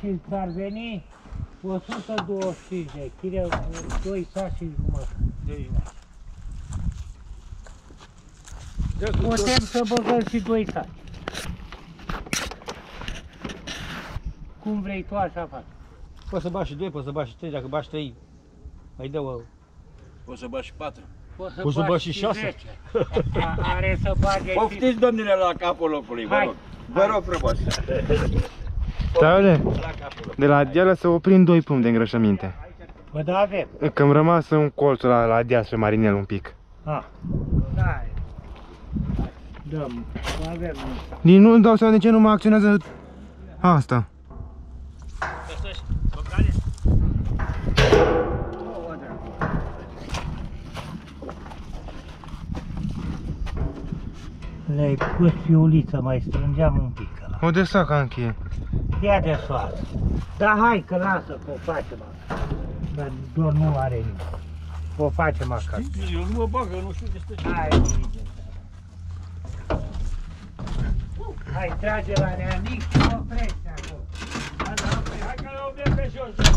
și ar veni 125 de kg, 2 saci și jumătate. Putem să băgăm și 2 saci. Cum vrei tu, așa faci. Poți să bagi și 2, poți să bagi și 3, dacă bagi 3, mai dă o... Poți să bagi și 4. Poți să bagi și 6. Are să bage. Poftiți, domnule, la capul locului, vă rog. Vă rog frumos. Stai, de la deală să oprim 2 pumni de îngrășăminte. Bă, da, avem. Că îmi rămas un colț la deal și marinel un pic. Da. Dăm, avem. Nici nu-mi dau seama de ce nu mă acționează asta. Le-ai pus fiuliță, mai strângeam un pic ăla. O de saca încheie. Ia de soară. Dar hai că lasă că o facem acasă. Dar doar nu are nimic. O facem acasă. Eu nu mă bagă, nu știu despre ce. Hai, hai, trage la neanic și oprește acolo. Hai că le obrem pe jos.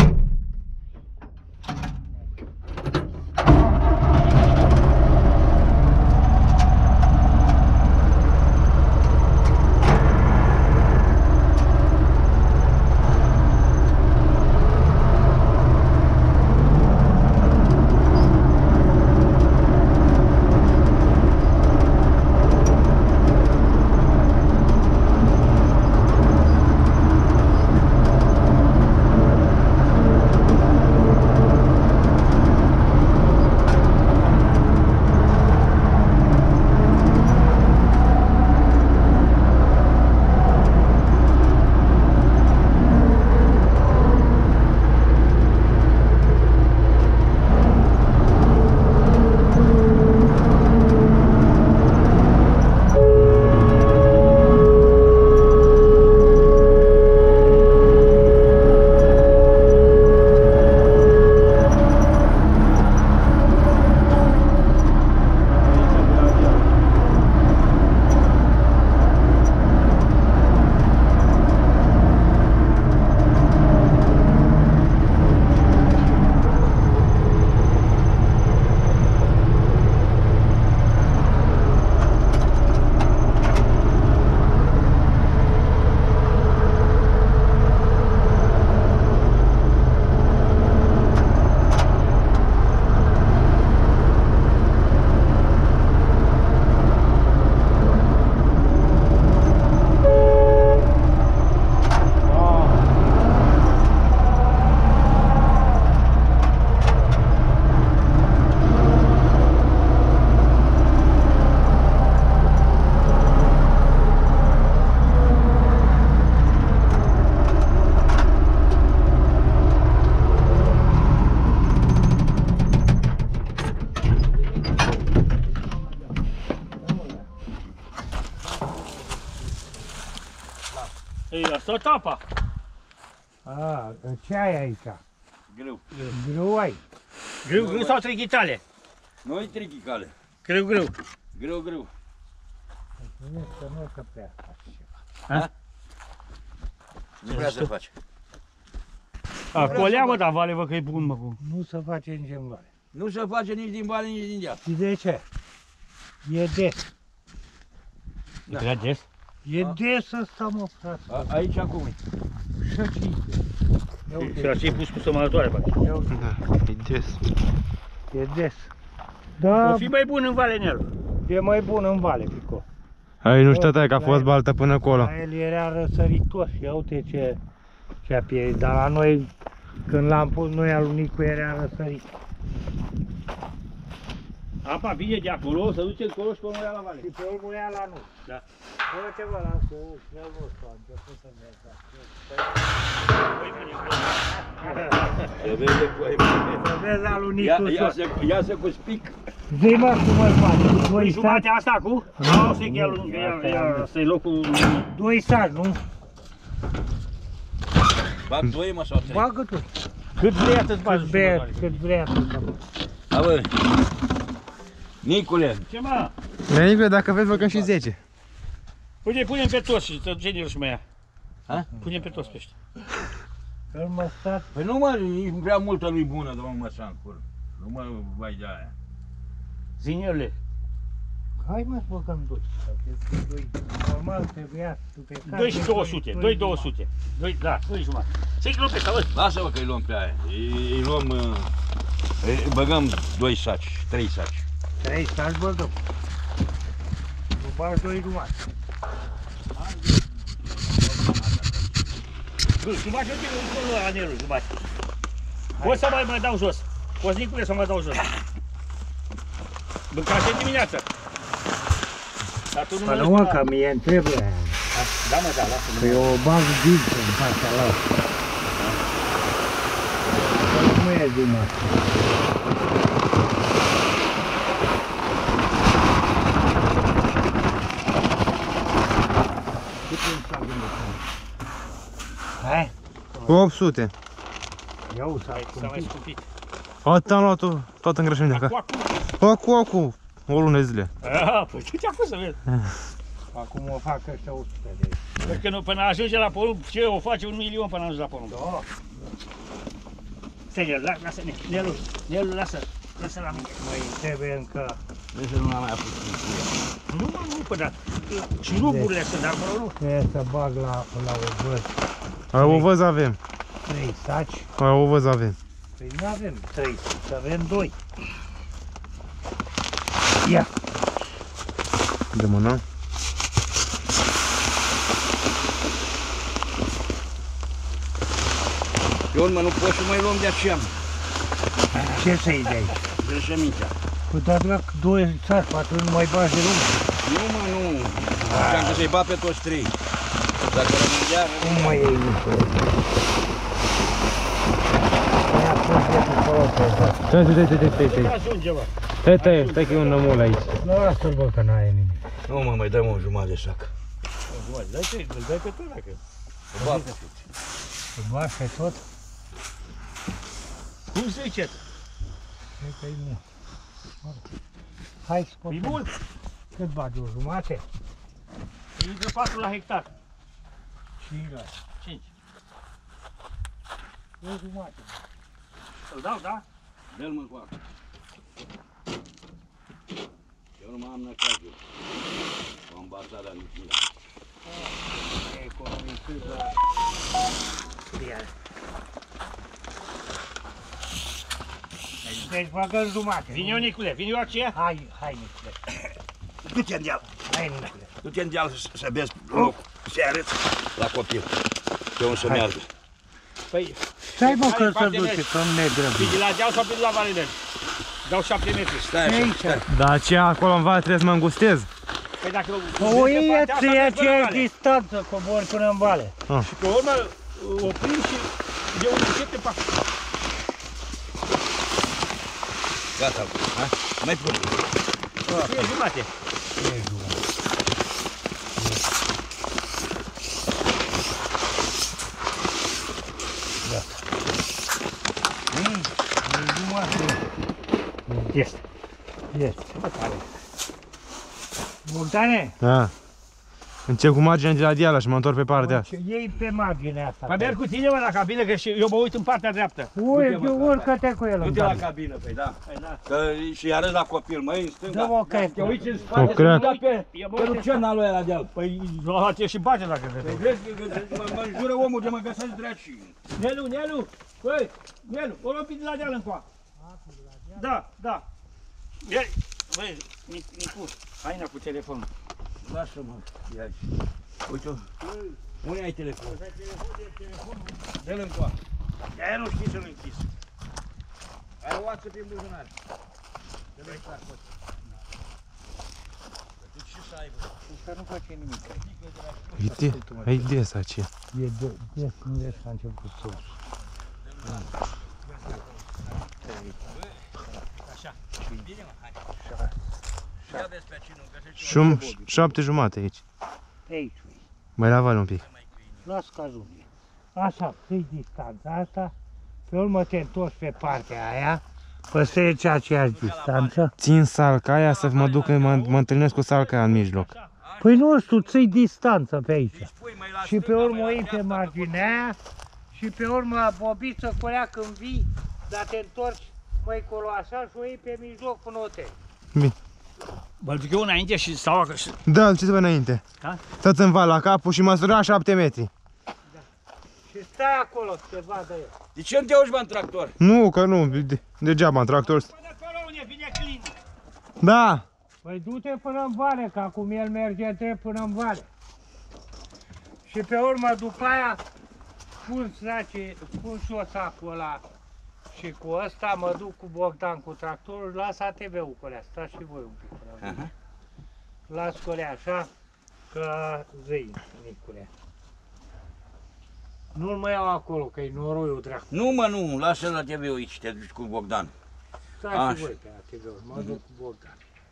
Ei, asta e tapa. A, ce ai aici? Greu. Grâu ai. Greu sau trichitale? Noi trichicale. Greu. Greu. Nu, că nu că prea faci ceva. Nu vrea să faci. Colea, mă, dar vale, vă că e bun, mă, cu. Nu se face nici în vale. Nu se face nici din vale, nici din deal. Și de ce? E des. E prea des? E des ăsta, mă, frate. Aici acum e. Și la ce-i pus cu sămănătoare, bă. Da, e des. E des. Da, O fi mai bun în vale în el. e mai bun în vale, Pico. Ai, nu știu, că a fost baltă până acolo. La el era răsăritor și ia uite ce a pierit. Dar la noi, când l-am pus noi, alunicul era răsărit. Apa vine de acolo, se duce încolo și pe urmă ia la vale. Și pe urmă ia la noi. Da. Uite vă, la cu snelul ăsta, a început să mergă. Se vede cu ai mele. Să vezi alunicul sus. Ia-se cu spic. Zi mă cum îl faci. Doi Jumate saci, asta cu? Nu, știi că ăsta e locul... 2 saci, nu? Bag 2, mă, sau 3? Bagă tu. Cât vrei atât bagi. Cât vrea tu. A, bă. Nicule. Ce mă? Nenică, dacă vezi, băgăm și 10. Uite, punem pe toți și genilul și mai ia. Ha? Punem pe toți pe ăștia. Că măstat. Păi nu mă, e prea multă lui bună, domnul Măsancur. Nu mă vai de aia. Zinele. Hai mă, băgăm 2. Normal trebuia să pe care. 2 și 200, 2 200. 2, da, 2 jumate. Ce-i luăm pe sală? Lasă-mă că îi luăm pe aia. Îi luăm, băgăm 2 saci, 3 saci. 3 saci băgăm. Nu bagi 2 jumate. Jumate, eu la anelul, jumate. Poți să mai dau jos. Poți, Nicule, să mă dau jos. Mâncase dimineața. Dar tu nu Păi nu mă, că mie îmi trebuie aia. Da, mă, da, lasă-mă. Că eu o bag din în partea la asta. Că nu e jumate. Cât îmi fac gândit? Hai? 800. Iau S-a mai scumpit. Atât am luat toată îngrășământea acasă. Acum. O lună de zile. Păi ce ți-a fost să vezi? Acum o fac ăștia 100 de euro. Păi că până ajunge la porumb, ce o face 1 milion până ajunge la porumb? Da. Stai, lasă, Nelu, lasă la mine. Mai trebuie încă... Vezi că nu l-am mai apus. Nu, păi da, șuruburile sunt de acolo, nu? Trebuie să bag la o văz. O văz avem. 3 saci. O văz avem. Păi nu avem 3 saci, avem 2. Ia! De mână. Pe urmă nu pot să mai luăm de aceea. Ce să-i dai? Îngrășămintea. Păi dar dacă 2 saci, poate nu mai bagi de lume. Nu mă, nu. Ziceam că să-i bat pe toți 3. Dacă rămân iar... Cum mai iei niște? Mi-a pus de pe acolo. Stai. Ajunge, bă. Stai că e un nămol aici. Lasă-l bă că n-ai nimic. Nu mă, mai dăm o jumătate de sac. Îl dai pe tot, dacă... O bag. Îl bagi pe tot? Cum ziceți? Cred că e mult. Hai E scotem. mult? Cât bagi, o jumate? E între 4 la hectar. 5 la 5. o jumate. Îl dau, da? Dă-l mă cu apă. Eu nu mă am năcajul. O ambasada nu știu. Economisit la... Ia. Deci băgăm jumate. Vin eu, Nicule, vin eu aceea? Hai, Nicule. Du-te în deal. Hai, Nicule. Du-te în deal să vezi loc. Să arăți la copil. Pe unde să meargă. Păi, Stai mă că să parte duce, mergi. că nu ne grăbim. Vii de la deal sau de la Valinel? Dau 7 metri. Stai așa, stai. Dar aceea acolo în vale trebuie să mă îngustez. Păi dacă O ia ce distanță, cobori până în vale. Și pe urmă oprim și eu încet pe acolo. Gata, ha? Mai pun. E jumate. Este. Bogdane, Da. Încep cu marginea de la deal și mă întorc pe partea. iei pe marginea asta. Păi merg cu tine, mă, la cabină, că și eu mă uit în partea dreaptă. Urcă-te cu el în Du-te la cabină. cabină, păi da. Păi da. Că și arăți la copil, măi, în stânga. Dă-mă o crește. Te uiți în O spate să creacă. nu dai pe lucerna lui ăla de-al. Păi luat și bage dacă Păi vrei. vezi că mă înjură omul de mă găsesc draci. Nelu, băi, Nelu, o luăm pe de la deal încoa. Da. Băi, Nicu, hai na cu telefonul. Lasă-mă, ia aici. Uite-o. Unde ai telefon? Dă-l încoa. De-aia nu știi să-l închis. Ai o oață pe buzunar. Dă-l încoa. Ce să aibă? Că nu face nimic. E des aceea. E des, nu des că a început sus. Așa. Bine, mă, hai. Ia vezi pe cine nu găsești. Șum 7 jumate aici. Pe aici. Mai la vale un pic. Las că ajunge. Așa, ții distanța asta, pe urmă te întorci pe partea aia, păstrezi aceeași distanță. Țin salca aia să mă duc, mă întâlnesc cu salca aia în mijloc. Păi nu știu, ții distanță pe aici. Spui mai la Și pe stânga, urmă mai la iei pe dreapta, marginea aia Și pe urmă bobiță colea când vii, dar te întorci mai colo așa și o iei pe mijloc până o temi. Bine. Vă duc eu înainte și stau acasă. Da, ce să vă înainte? Da? Stați în val la capul și măsura 7 metri. Și stai acolo să te vadă el. De ce nu te auzi, bă, în tractor? Nu, că nu, degeaba în tractor. Păi de acolo unde vine Clint. Da! Păi du-te până în vale, că acum el merge drept până în vale. Și pe urmă, după aia, pun și eu sacul ăla și cu ăsta mă duc cu Bogdan cu tractorul, las ATV-ul cu alea, stați și voi un pic. Aha. Las cu alea așa, că zăi, Nicule. Nu-l mai iau acolo, că-i noroiul dracu. Nu, mă, nu, lasă-l la TV aici, te duci cu Bogdan. Stați Așa. și voi pe ATV-ul, mă duc cu Bogdan.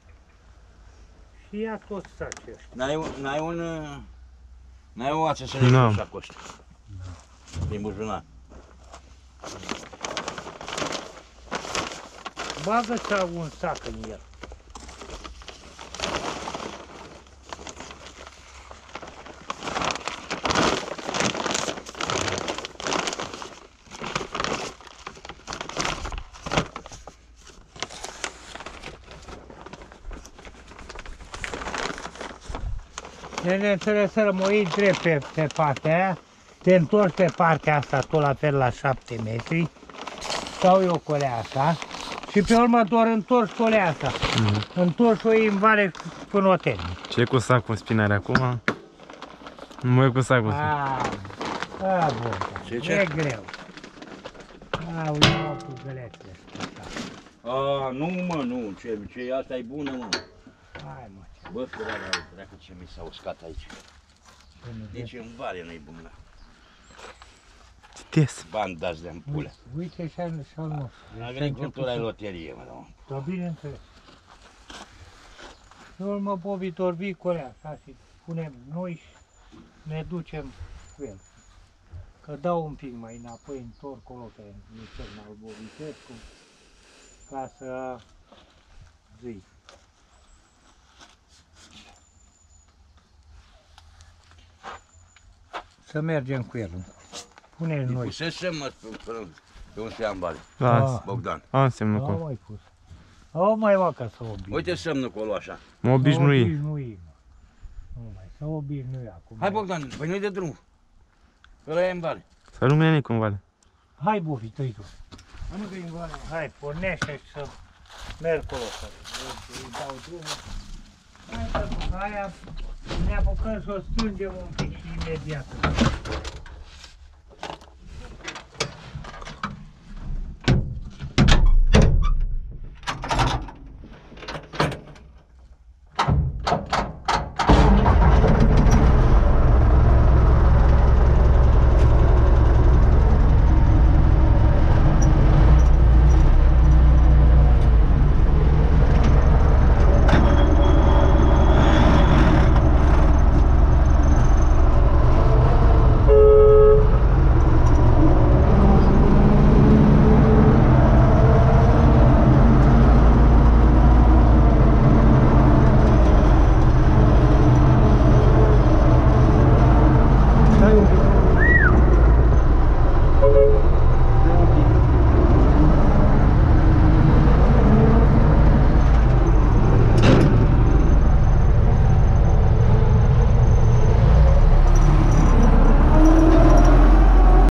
Și ia tot stați ăștia. N-ai o ață să le N-am. pui sacul ăsta. Din buzunar. Bagă-ți un sac în el. Ne înțeles să rămâi drept pe partea aia, te întorci pe partea asta tot la fel la 7 metri, stau eu cu alea așa și pe urmă doar întorci cu alea asta. Întorci o iei în vale până o termin. Ce cu sacul în spinare acum? Nu mai cu sacul în spinare. Bun, Ce? e greu. Iau cu gălețele astea. A, nu, mă, nu, ce asta e bună, mă. Hai, mă, ce Bă, dacă ce mi s-a uscat aici. Nici în vale nu-i bună. Tes. Bani dați de ampulă. Uite și al nostru. Agricultura e loterie, mă, da. Dar bineînțeles. Pe urmă, bobitor vii cu alea, așa, și punem noi și ne ducem cu el. Că dau un pic mai înapoi, întorc acolo pe nițel al Bobitescu, ca să zic. Să mergem cu el. Pune-l Îi noi. pusesem, mă, pe un seam vale. Da, Bogdan. am semnul N-au acolo. mai pus. Au mai luat ca să obișnui. Uite semnul acolo așa. Mă obișnui. Obișnui, mă. Nu mai, să obișnui acum. Hai, Bogdan, păi nu-i de drum. Ăla e în vale. Să nu mine nici în vale. Hai, Bobi, tăi tu. Hai, pornește și să merg acolo. Îi dau drumul. Hai, că după aia ne apucăm să o strângem un pic și imediat.